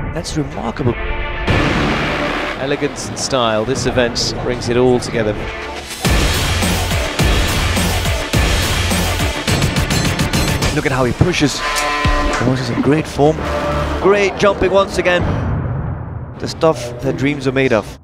That's remarkable. Elegance and style, this event brings it all together. Look at how he pushes. Rose is in great form. Great jumping once again. The stuff that dreams are made of.